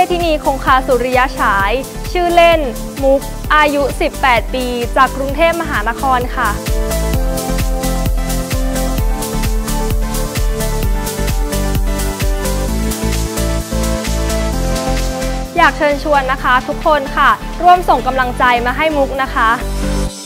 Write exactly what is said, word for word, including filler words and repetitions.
ธินีคงคาสุริยฉายชื่อเล่นมุกอายุสิบแปดปีจากกรุงเทพมหานครค่ะอยากเชิญชวนนะคะทุกคนค่ะร่วมส่งกำลังใจมาให้มุกนะคะ